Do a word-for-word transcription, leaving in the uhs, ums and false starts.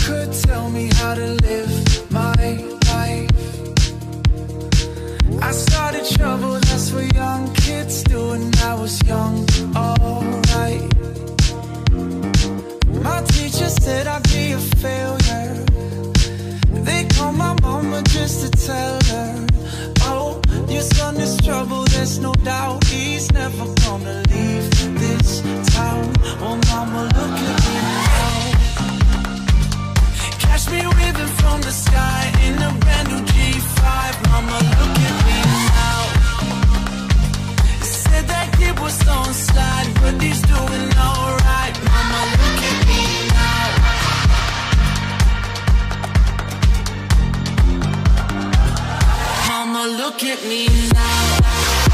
could tell me how to live my life. I started trouble, that's what young kids do, when I was young, alright. My teacher said I'd be a failure. They called my mama just to tell her, oh, your son is trouble, there's no doubt. He's never gonna leave this town. Oh, mama, look at me now. Catch me waving from the sky in a brand new G five. Mama, look at me now. Said that kid was on slide, but he's doing alright. Mama, look at me now. Mama, look at me now.